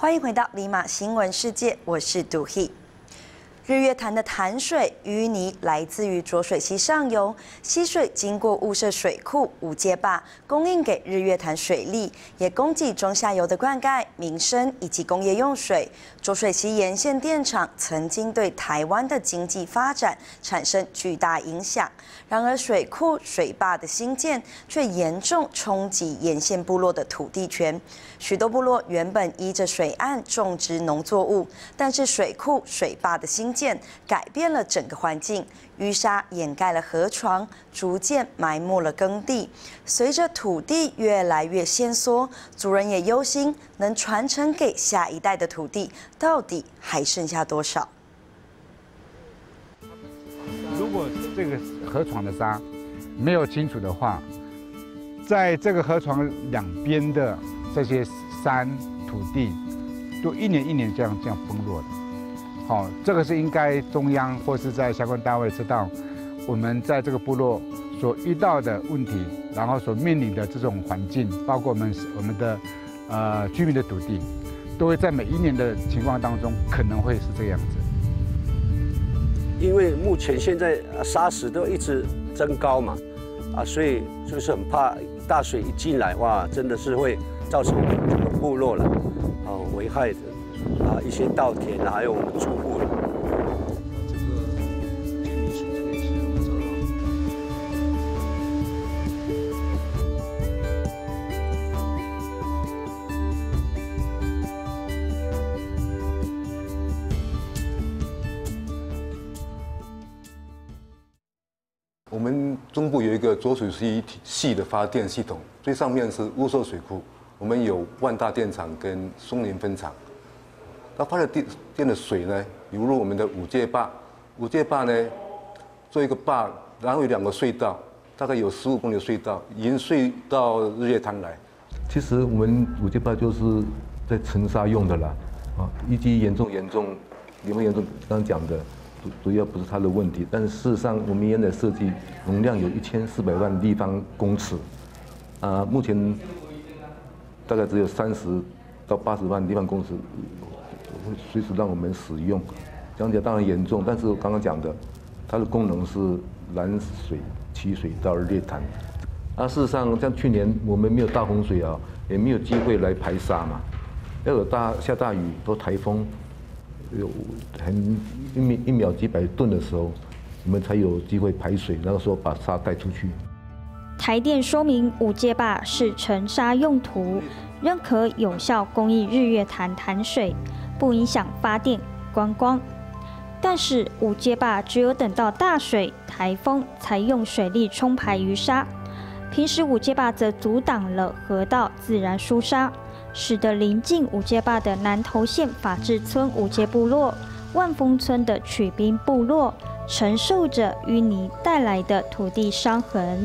欢迎回到立马新闻世界，我是杜希。日月潭的潭水淤泥来自于浊水溪上游，溪水经过雾社水库、五街坝，供应给日月潭水利，也供给中下游的灌溉、民生以及工业用水。浊水溪沿线电厂曾经对台湾的经济发展产生巨大影响，然而水库、水坝的兴建却严重冲击沿线部落的土地权。许多部落原本依着水岸种植农作物，但是水库、水坝的兴建改变了整个环境，淤沙掩盖了河床，逐渐埋没了耕地。随着土地越来越限缩，族人也忧心能传承给下一代的土地到底还剩下多少。 如果这个河床的沙没有清除的话，在这个河床两边的这些山土地，都一年一年这样崩落的。好，这个是应该中央或是在相关单位知道，我们在这个部落所遇到的问题，然后所面临的这种环境，包括我们的居民的土地，都会在每一年的情况当中可能会是这个样子。 因为目前现在沙石都一直增高嘛，所以就是很怕大水一进来，哇，真的是会造成整个部落了，危害一些稻田还有我们住户了。这个居民署这边是我找我们中部有一个浊水溪系的发电系统，最上面是雾社水库，我们有万大电厂跟松林分厂。它发的电的水呢，流入我们的五街坝。五街坝呢，做一个坝，然后有2个隧道，大概有15公里的隧道，引水到日月潭来。 其实我们五街坝就是在沉沙用的啦，预计严重，有没有严重？刚刚讲的主要不是它的问题，但是事实上我们原来设计容量有1400万立方公尺，目前大概只有30到80万立方公尺。会随时让我们使用，讲起来当然严重，但是我刚刚讲的，它的功能是拦水、取水到日月潭。事实上，像去年我们没有大洪水啊，也没有机会来排沙嘛，要有下大雨或台风，有一秒几百吨的时候，我们才有机会排水，然后说把沙带出去。 台电说明，五街坝是沉沙用途，仍可有效供应日月潭潭水。不影响发电、观光，但是五街坝只有等到大水、台风才用水力冲排淤沙，平时五街坝则阻挡了河道自然疏沙，使得临近五街坝的南投县法治村五街部落、万丰村的曲滨部落承受着淤泥带来的土地伤痕。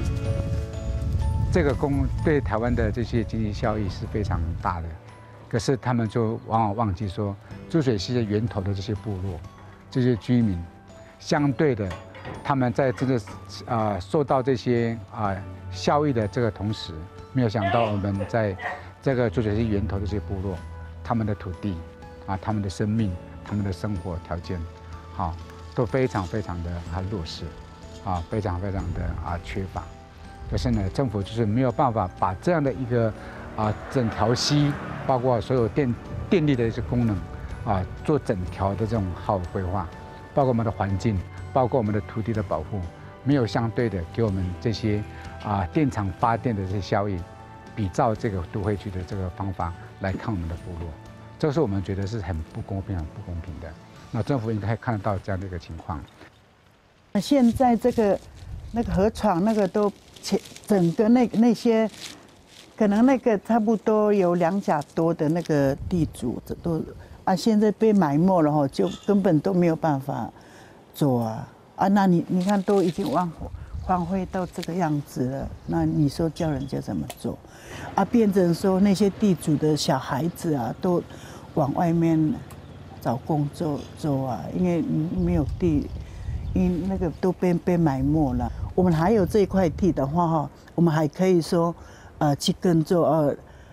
这个对台湾的这些经济效益是非常大的。可是他们就往往忘记说，浊水溪的源头的这些部落、这些居民，相对的，他们在这个受到这些效益的这个同时，没有想到我们在这个浊水溪源头的这些部落，他们的土地他们的生命、他们的生活条件，都非常的弱势，非常的缺乏。可是呢，政府就是没有办法把这样的一个整条溪。包括所有电力的一些功能，做整条的这种好规划，包括我们的环境，包括我们的土地的保护，没有相对的给我们这些电厂发电的这些效益，比照这个都会区的这个方法来看我们的部落，这是我们觉得是很不公平的。那政府应该看得到这样的一个情况。 现在那个河床那个都整个那些。可能那个差不多有2甲多的那个地主都现在被埋没了就根本都没有办法做那你看都已经荒废到这个样子了，那你说叫人家怎么做变成说那些地主的小孩子都往外面找工作做因为没有地，因为那个都被埋没了。我们还有这块地的话我们还可以说去耕作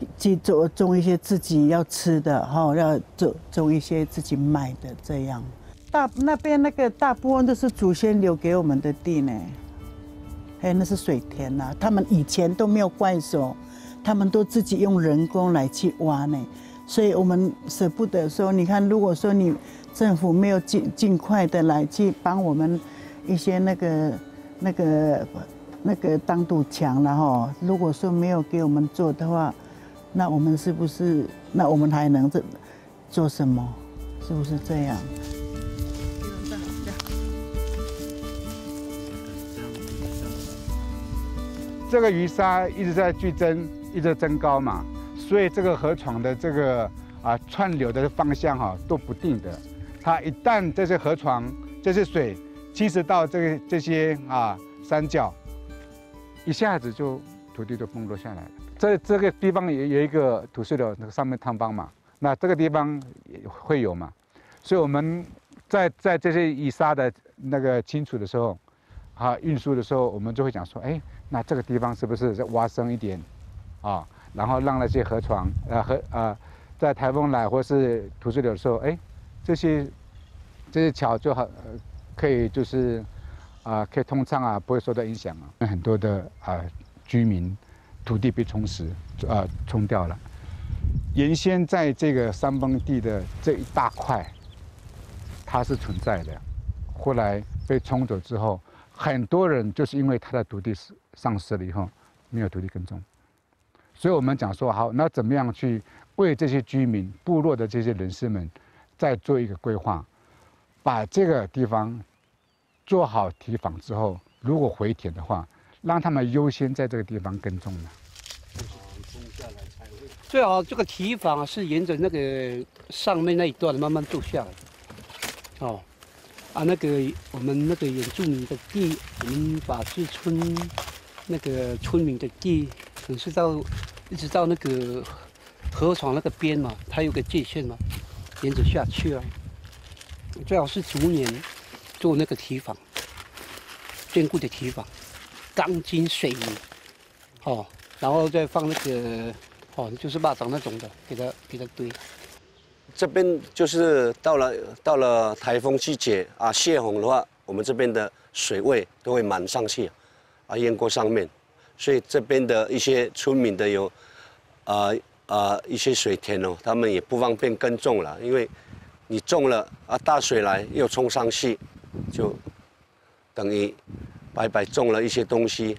去种一些自己要吃的哈，要种一些自己卖的这样。那边那个大部分都是祖先留给我们的地呢，那是水田呐，他们以前都没有怪手，他们都自己用人工来去挖呢，所以我们舍不得说，你看，如果说你政府没有尽快的来去帮我们一些那个当堵墙了哈，如果说没有给我们做的话，那我们是不是？那我们还能做什么？是不是这样？ 这个鱼沙一直在剧增，一直增高嘛，所以这个河床的这个串流的方向都不定的。它一旦这些河床、这些水侵蚀到这些山脚，一下子就土地都崩落下来了。这个地方也有一个土石流，那个上面塌方嘛，那这个地方也会有嘛，所以我们在这些雨沙的那个清除的时候，运输的时候，我们就会讲说，那这个地方是不是再挖深一点，然后让那些河床在台风来或是土石流的时候，这些桥就好，可以就是可以通畅不会受到影响很多的居民土地被冲掉了。原先在这个山崩地的这一大块，它是存在的，后来被冲走之后，很多人就是因为他的土地丧失了以后，没有土地耕种，所以我们讲说好，那怎么样去为这些居民、部落的这些人士们再做一个规划，把这个地方做好堤防之后，如果回填的话，让他们优先在这个地方耕种呢。 最好这个堤防是沿着那个上面那一段慢慢做下来，那个我们那个原住民的地，我们把志村那个村民的地，可能是一直到那个河床那个边嘛，它有个界限嘛，沿着下去最好是逐年做那个堤防，坚固的堤防，钢筋水泥，然后再放那个就是蚂蚱那种的，给它堆。 这边就是到了台风季节泄洪的话，我们这边的水位都会满上去淹过上面，所以这边的一些村民的有一些水田他们也不方便耕种了，因为你种了大水来又冲上去，就等于白白种了一些东西。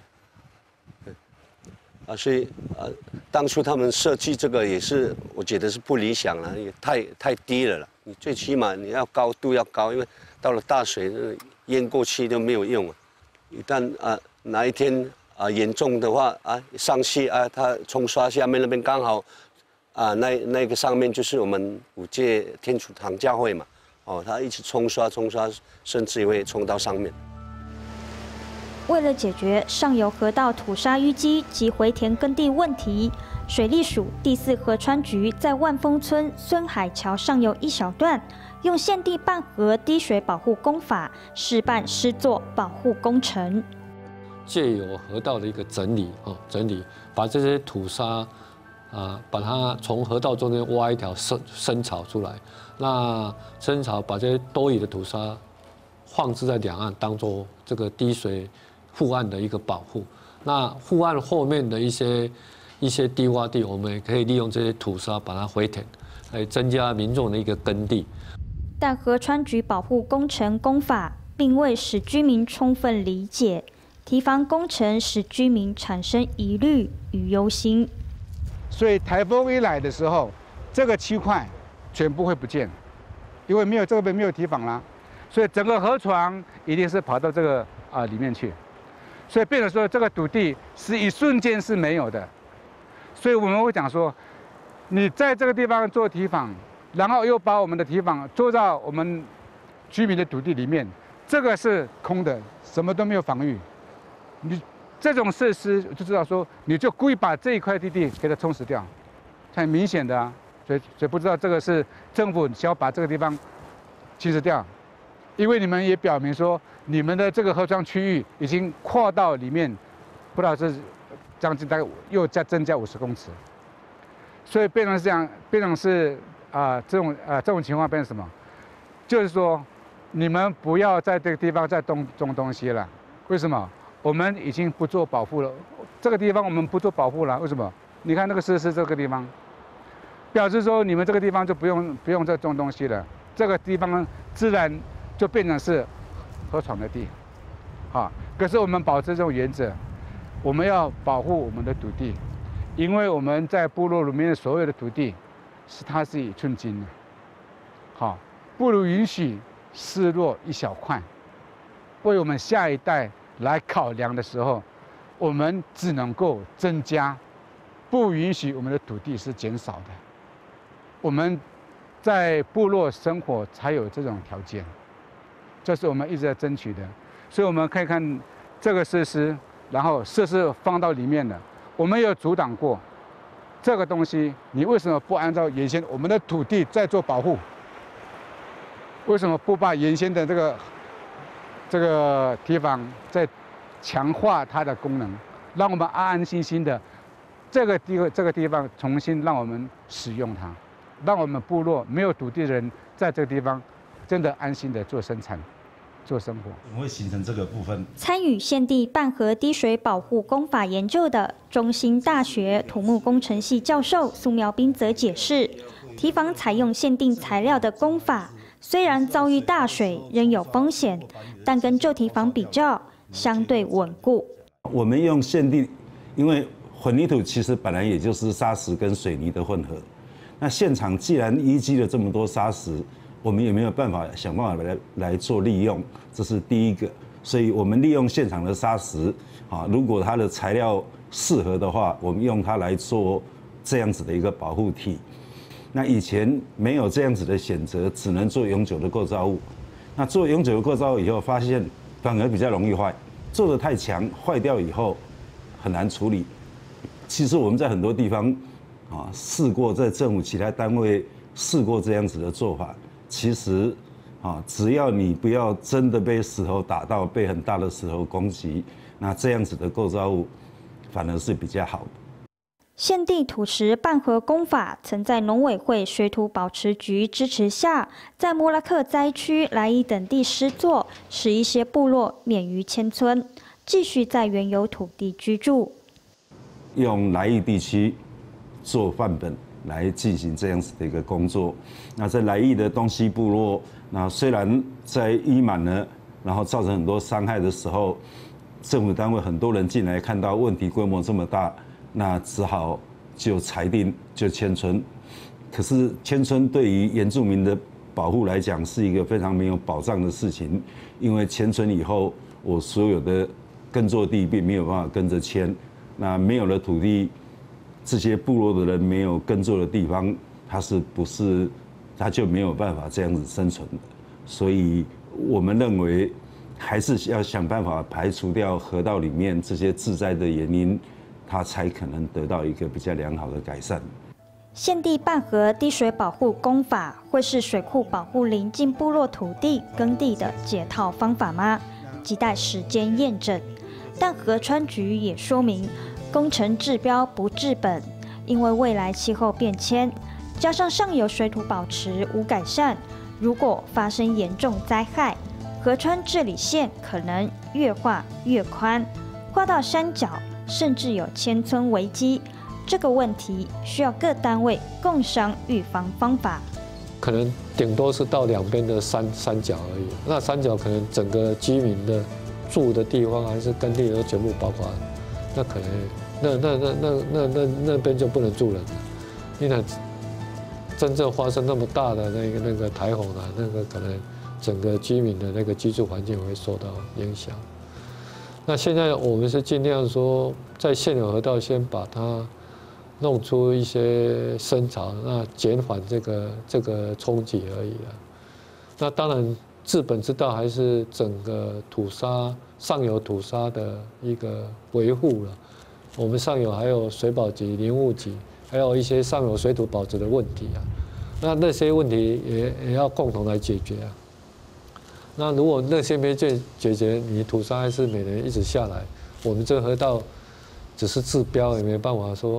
所以当初他们设计这个也是，我觉得是不理想了，也太低了。你最起码你要高度要高，因为到了大水淹过去都没有用一旦哪一天严重的话上去它冲刷下面那边刚好那个上面就是我们五界天主堂教会嘛，它一直冲刷，甚至也会冲到上面。 为了解决上游河道土沙淤积及回填耕地问题，水利署第4河川局在万丰村孙海桥上游一小段，用现地半河滴水保护工法试办施作保护工程， 借由河道的一个整理，把这些土沙把它从河道中间挖一条深槽出来，那深槽把这些多余的土沙放置在两岸，当做这个滴水护岸的一个保护。那护岸后面的一些低洼地，我们也可以利用这些土沙把它回填，来增加民众的一个耕地。 但河川局保护工程工法并未使居民充分理解，堤防工程使居民产生疑虑与忧心。 所以台风一来的时候，这个区块全部会不见，因为这边没有堤防啦，所以整个河床一定是跑到这个里面去。所以变成说，这个土地是一瞬间是没有的，所以我们会讲说，你在这个地方做堤防，然后又把我们的堤防做到我们居民的土地里面，这个是空的，什么都没有防御。你这种设施就知道说，你就故意把这一块地给它充实掉，很明显的所以不知道这个是政府想要把这个地方侵蚀掉。因为你们也表明说，你们的这个河床区域已经扩到里面，不知道是将近大概又再增加50公尺， 所以变成是这样，变成是这种情况变成什么？就是说，你们不要在这个地方再种东西了。为什么？我们已经不做保护了，这个地方我们不做保护了。为什么？你看那个是这个地方，表示说你们这个地方就不用再种东西了，这个地方自然就变成是河床的地，可是我们保持这种原则，我们要保护我们的土地，因为我们在部落里面的所有的土地，它是以寸金的，不如允许失落一小块，为我们下一代来考量的时候，我们只能够增加，不允许我们的土地是减少的。我们在部落生活才有这种条件，这是我们一直在争取的。所以我们可以看这个设施，然后设施放到里面了，我们有阻挡过这个东西。你为什么不按照原先我们的土地在做保护？为什么不把原先的这个地方再强化它的功能，让我们安安心心的这个地方重新让我们使用它，让我们部落没有土地的人在这个地方真的安心的做生产、做生活。 我们会形成这个部分。 参与县地半河滴水保护工法研究的中兴大学土木工程系教授苏苗斌则解释，堤防采用限定材料的工法，虽然遭遇大水仍有风险，但跟旧堤防比较，相对稳固。 我们用限定，因为混凝土其实本来也就是砂石跟水泥的混合。那现场既然淤积了这么多砂石，我们也没有办法想办法来做利用，这是第一个。所以我们利用现场的砂石，如果它的材料适合的话，我们用它来做这样子的一个保护体。那以前没有这样子的选择，只能做永久的构造物。那做永久的构造物以后，发现反而比较容易坏，做得太强，坏掉以后很难处理。其实我们在很多地方试过，在政府其他单位试过这样子的做法。其实只要你不要真的被石头打到，被很大的石头攻击，那这样子的构造物反而是比较好的。 县地土石半河工法曾在农委会水土保持局支持下，在莫拉克灾区莱伊等地施作，使一些部落免于迁村，继续在原有土地居住。 用莱伊地区做范本来进行这样子的一个工作。那在莱伊的东西部落，那虽然在淤满了，然后造成很多伤害的时候，政府单位很多人进来看到问题规模这么大，那只好就裁定就迁村。可是迁村对于原住民的保护来讲是一个非常没有保障的事情，因为迁村以后，我所有的耕作地并没有办法跟着迁，那没有了土地，这些部落的人没有耕作的地方，他就没有办法这样子生存的。所以我们认为还是要想办法排除掉河道里面这些致灾的原因，它才可能得到一个比较良好的改善。 县地半河滴水保护工法会是水库保护邻近部落土地耕地的解套方法吗？亟待时间验证。但河川局也说明，工程治标不治本，因为未来气候变迁，加上上游水土保持无改善，如果发生严重灾害，河川治理线可能越画越宽，画到山脚，甚至有迁村危机。这个问题需要各单位共商预防方法。 可能顶多是到两边的山脚而已，那山脚可能整个居民的住的地方还是耕地都全部包括，那可能那边就不能住人了，因为真正发生那么大的那个台风啊，那个可能整个居民的那个居住环境会受到影响。那现在我们是尽量说，在现有河道先把它弄出一些深槽，那减缓这个冲击而已了。那当然，治本之道还是整个土沙上游土沙的一个维护了。我们上游还有水保局、林务局，还有一些上游水土保持的问题啊。那些问题也要共同来解决啊。那如果那些没解决，你土沙还是每年一直下来，我们这河道只是治标，也没办法说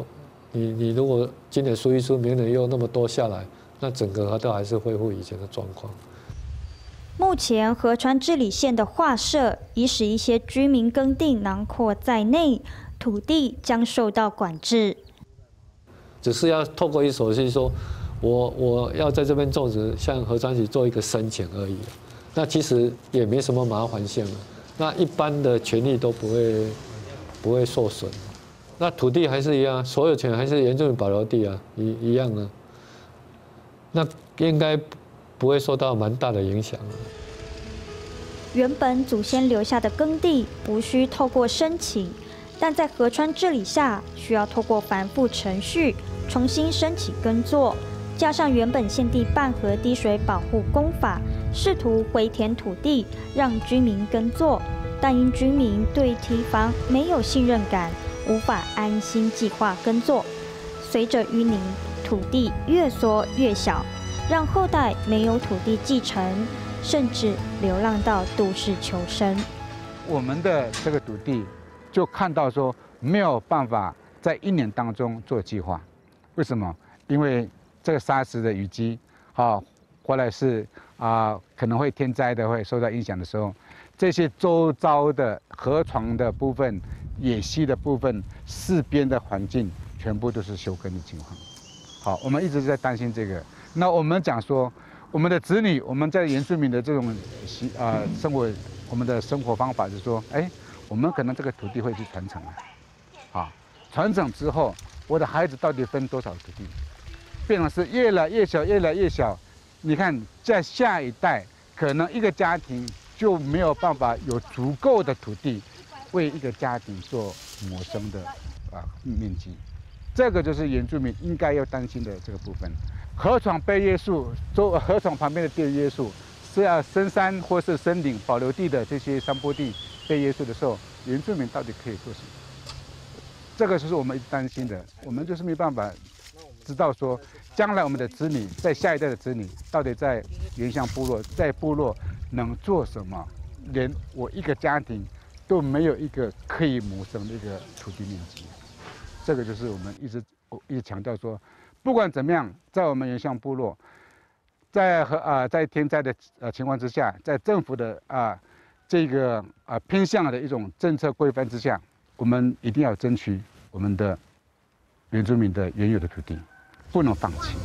你如果今年输一输，明年又那么多下来，那整个河道还是恢复以前的状况。 目前河川治理线的划设，已使一些居民耕地囊括在内，土地将受到管制。 只是要透过一手续说，我要在这边种植，向河川局做一个申请而已。那其实也没什么麻烦性了。那一般的权利都不会受损。那土地还是一样，所有权还是原住民保留地啊，一样啊。那应该不会受到蛮大的影响。 原本祖先留下的耕地不需透过申请，但在河川治理下，需要透过繁复程序重新申请耕作，加上原本县地半河滴水保护工法，试图回填土地让居民耕作，但因居民对堤防没有信任感，无法安心计划耕作。随着淤泥，土地越缩越小，让后代没有土地继承，甚至流浪到都市求生。 我们的这个土地就看到说没有办法在1年当中做计划，为什么？因为这个砂石的淤积，或者是可能会天灾的会受到影响的时候，这些周遭的河床的部分、野溪的部分、四边的环境，全部都是休耕的情况。好，我们一直在担心这个。那我们讲说，我们的子女，我们在原住民的这种生活，我们的生活方法是说，我们可能这个土地会去传承传承之后，我的孩子到底分多少土地，变成是越来越小，越来越小。你看，在下一代，可能一个家庭就没有办法有足够的土地，为一个家庭做谋生的面积。这个就是原住民应该要担心的这个部分。河床被约束，河床旁边的地约束，是要深山或是森林保留地的这些山坡地被约束的时候，原住民到底可以做什么？这个就是我们一直担心的。我们就是没办法知道说，将来我们的子女，在下一代的子女，到底在原乡部落，在部落能做什么？连我一个家庭都没有一个可以谋生的一个土地面积。这个就是我们一直强调说，不管怎么样，在我们原乡部落，在天灾的情况之下，在政府的这个偏向的一种政策规范之下，我们一定要争取我们的原住民的原有的土地，不能放弃。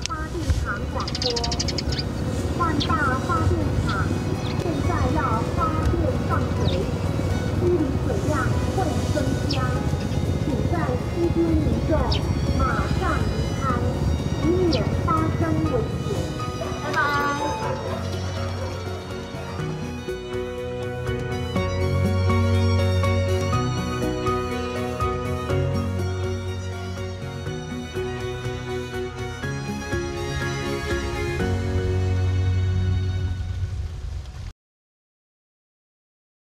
万大发电厂现在要发电上水，溪里水量会增加，请在溪边民众